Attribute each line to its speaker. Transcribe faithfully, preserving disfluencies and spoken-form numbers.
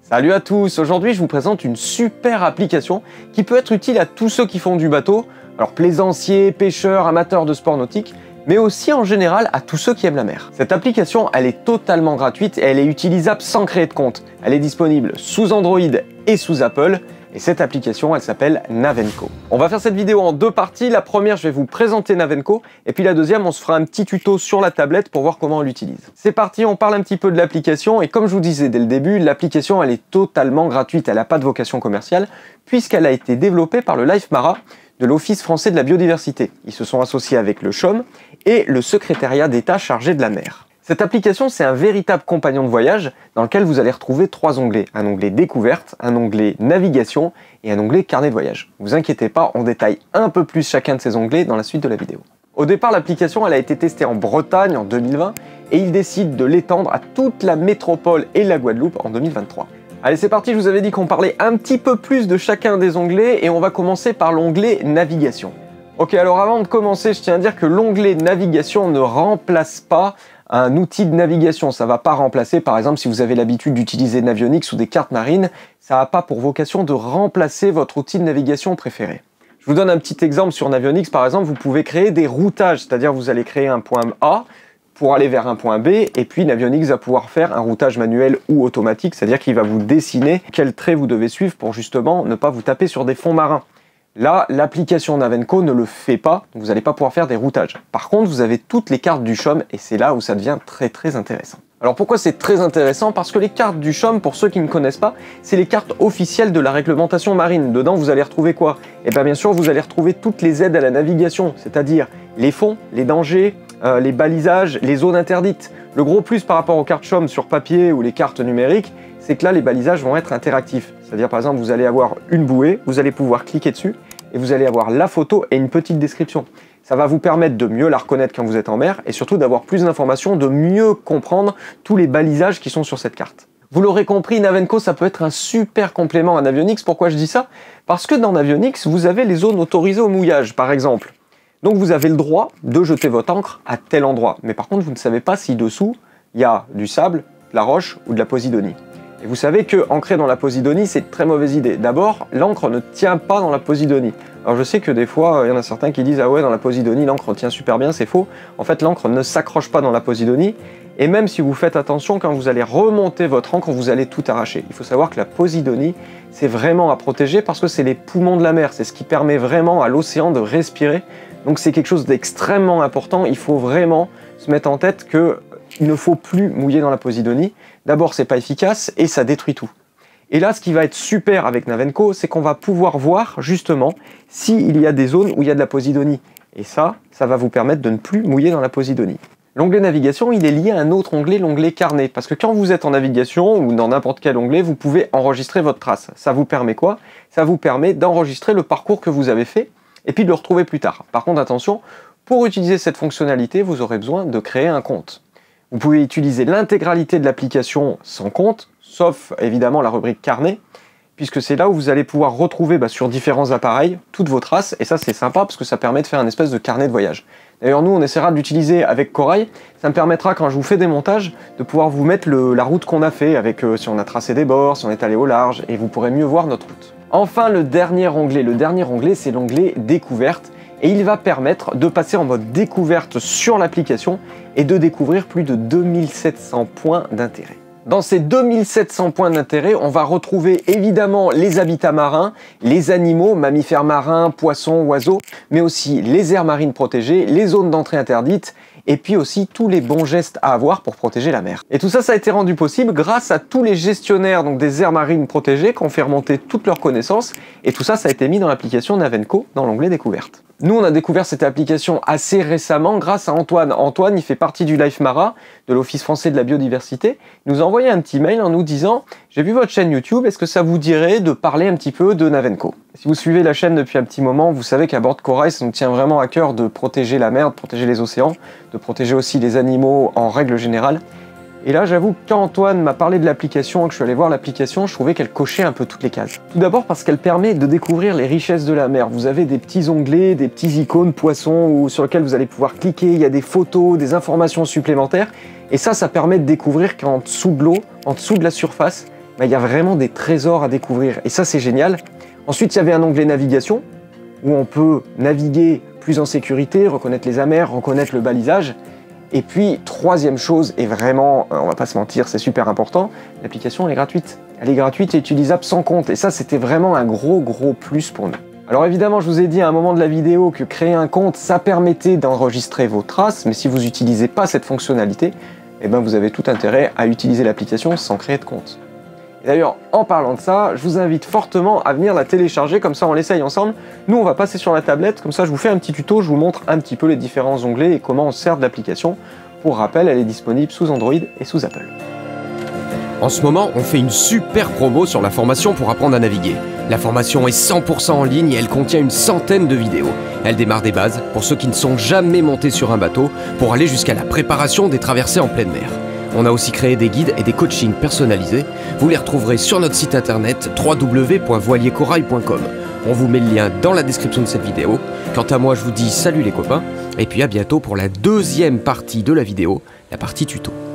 Speaker 1: Salut à tous, aujourd'hui je vous présente une super application qui peut être utile à tous ceux qui font du bateau, alors plaisanciers, pêcheurs, amateurs de sport nautique, mais aussi en général à tous ceux qui aiment la mer. Cette application, elle est totalement gratuite et elle est utilisable sans créer de compte. Elle est disponible sous Android et sous Apple, et cette application, elle s'appelle Navenco. On va faire cette vidéo en deux parties. La première, je vais vous présenter Navenco, et puis la deuxième, on se fera un petit tuto sur la tablette pour voir comment on l'utilise. C'est parti, on parle un petit peu de l'application, et comme je vous disais dès le début, l'application, elle est totalement gratuite, elle n'a pas de vocation commerciale, puisqu'elle a été développée par le LifeMara, de l'Office français de la biodiversité. Ils se sont associés avec le C H O M et le secrétariat d'État chargé de la mer. Cette application, c'est un véritable compagnon de voyage dans lequel vous allez retrouver trois onglets. Un onglet découverte, un onglet navigation et un onglet carnet de voyage. Ne vous inquiétez pas, on détaille un peu plus chacun de ces onglets dans la suite de la vidéo. Au départ, l'application elle a été testée en Bretagne en deux mille vingt et ils décident de l'étendre à toute la métropole et la Guadeloupe en deux mille vingt-trois. Allez, c'est parti, je vous avais dit qu'on parlait un petit peu plus de chacun des onglets et on va commencer par l'onglet navigation. Ok, alors avant de commencer, je tiens à dire que l'onglet navigation ne remplace pas un outil de navigation. Ça ne va pas remplacer, par exemple, si vous avez l'habitude d'utiliser Navionics ou des cartes marines, ça n'a pas pour vocation de remplacer votre outil de navigation préféré. Je vous donne un petit exemple sur Navionics, par exemple, vous pouvez créer des routages, c'est-à-dire vous allez créer un point A pour aller vers un point B, et puis Navionics va pouvoir faire un routage manuel ou automatique, c'est-à-dire qu'il va vous dessiner quel trait vous devez suivre pour justement ne pas vous taper sur des fonds marins. Là, l'application Navenco ne le fait pas, donc vous n'allez pas pouvoir faire des routages. Par contre, vous avez toutes les cartes du C H O M, et c'est là où ça devient très très intéressant. Alors pourquoi c'est très intéressant? Parce que les cartes du C H O M, pour ceux qui ne connaissent pas, c'est les cartes officielles de la réglementation marine. Dedans, vous allez retrouver quoi? Et bien bien sûr, vous allez retrouver toutes les aides à la navigation, c'est-à-dire les fonds, les dangers, euh, les balisages, les zones interdites. Le gros plus par rapport aux cartes C H O M sur papier ou les cartes numériques, c'est que là, les balisages vont être interactifs. C'est-à-dire, par exemple, vous allez avoir une bouée, vous allez pouvoir cliquer dessus, et vous allez avoir la photo et une petite description. Ça va vous permettre de mieux la reconnaître quand vous êtes en mer, et surtout d'avoir plus d'informations, de mieux comprendre tous les balisages qui sont sur cette carte. Vous l'aurez compris, Navenco, ça peut être un super complément à Navionics. Pourquoi je dis ça? Parce que dans Navionics, vous avez les zones autorisées au mouillage, par exemple. Donc vous avez le droit de jeter votre ancre à tel endroit. Mais par contre, vous ne savez pas si dessous, il y a du sable, de la roche ou de la posidonie. Et vous savez que ancrer dans la posidonie, c'est une très mauvaise idée. D'abord, l'encre ne tient pas dans la posidonie. Alors je sais que des fois, il y en a certains qui disent « Ah ouais, dans la posidonie, l'encre tient super bien », c'est faux. En fait, l'encre ne s'accroche pas dans la posidonie. Et même si vous faites attention, quand vous allez remonter votre encre, vous allez tout arracher. Il faut savoir que la posidonie, c'est vraiment à protéger parce que c'est les poumons de la mer. C'est ce qui permet vraiment à l'océan de respirer. Donc c'est quelque chose d'extrêmement important. Il faut vraiment se mettre en tête que il ne faut plus mouiller dans la posidonie. D'abord, c'est pas efficace et ça détruit tout. Et là, ce qui va être super avec Navenco, c'est qu'on va pouvoir voir justement s'il y a des zones où il y a de la posidonie. Et ça, ça va vous permettre de ne plus mouiller dans la posidonie. L'onglet navigation, il est lié à un autre onglet, l'onglet carnet. Parce que quand vous êtes en navigation ou dans n'importe quel onglet, vous pouvez enregistrer votre trace. Ça vous permet quoi? Ça vous permet d'enregistrer le parcours que vous avez fait et puis de le retrouver plus tard. Par contre, attention, pour utiliser cette fonctionnalité, vous aurez besoin de créer un compte. Vous pouvez utiliser l'intégralité de l'application sans compte, sauf évidemment la rubrique carnet, puisque c'est là où vous allez pouvoir retrouver bah, sur différents appareils toutes vos traces, et ça c'est sympa parce que ça permet de faire un espèce de carnet de voyage. D'ailleurs nous on essaiera de l'utiliser avec Corail, ça me permettra quand je vous fais des montages de pouvoir vous mettre le, la route qu'on a fait, avec euh, si on a tracé des bords, si on est allé au large, et vous pourrez mieux voir notre route. Enfin le dernier onglet, le dernier onglet c'est l'onglet découverte, et il va permettre de passer en mode découverte sur l'application et de découvrir plus de deux mille sept cents points d'intérêt. Dans ces deux mille sept cents points d'intérêt, on va retrouver évidemment les habitats marins, les animaux, mammifères marins, poissons, oiseaux, mais aussi les aires marines protégées, les zones d'entrée interdites, et puis aussi tous les bons gestes à avoir pour protéger la mer. Et tout ça, ça a été rendu possible grâce à tous les gestionnaires donc des aires marines protégées qui ont fait remonter toutes leurs connaissances, et tout ça, ça a été mis dans l'application Navenco dans l'onglet découverte. Nous, on a découvert cette application assez récemment grâce à Antoine. Antoine, il fait partie du LifeMara, de l'Office français de la biodiversité. Il nous a envoyé un petit mail en nous disant « J'ai vu votre chaîne YouTube, est-ce que ça vous dirait de parler un petit peu de Navenco ?» Si vous suivez la chaîne depuis un petit moment, vous savez qu'à bord de Corail, ça nous tient vraiment à cœur de protéger la mer, de protéger les océans, de protéger aussi les animaux en règle générale. Et là, j'avoue que quand Antoine m'a parlé de l'application, que je suis allé voir l'application, je trouvais qu'elle cochait un peu toutes les cases. Tout d'abord parce qu'elle permet de découvrir les richesses de la mer. Vous avez des petits onglets, des petits icônes poissons sur lesquels vous allez pouvoir cliquer, il y a des photos, des informations supplémentaires. Et ça, ça permet de découvrir qu'en dessous de l'eau, en dessous de la surface, bah, il y a vraiment des trésors à découvrir et ça c'est génial. Ensuite il y avait un onglet navigation où on peut naviguer plus en sécurité, reconnaître les amers, reconnaître le balisage. Et puis troisième chose, et vraiment on va pas se mentir, c'est super important, l'application elle est gratuite. Elle est gratuite et utilisable sans compte et ça c'était vraiment un gros gros plus pour nous. Alors évidemment je vous ai dit à un moment de la vidéo que créer un compte ça permettait d'enregistrer vos traces, mais si vous n'utilisez pas cette fonctionnalité, eh ben vous avez tout intérêt à utiliser l'application sans créer de compte. Et d'ailleurs, en parlant de ça, je vous invite fortement à venir la télécharger, comme ça on l'essaye ensemble. Nous, on va passer sur la tablette, comme ça je vous fais un petit tuto, je vous montre un petit peu les différents onglets et comment on se sert de l'application. Pour rappel, elle est disponible sous Android et sous Apple.
Speaker 2: En ce moment, on fait une super promo sur la formation pour apprendre à naviguer. La formation est cent pour cent en ligne et elle contient une centaine de vidéos. Elle démarre des bases pour ceux qui ne sont jamais montés sur un bateau, pour aller jusqu'à la préparation des traversées en pleine mer. On a aussi créé des guides et des coachings personnalisés. Vous les retrouverez sur notre site internet w w w point voilier corail point com. On vous met le lien dans la description de cette vidéo. Quant à moi, je vous dis salut les copains, et puis à bientôt pour la deuxième partie de la vidéo, la partie tuto.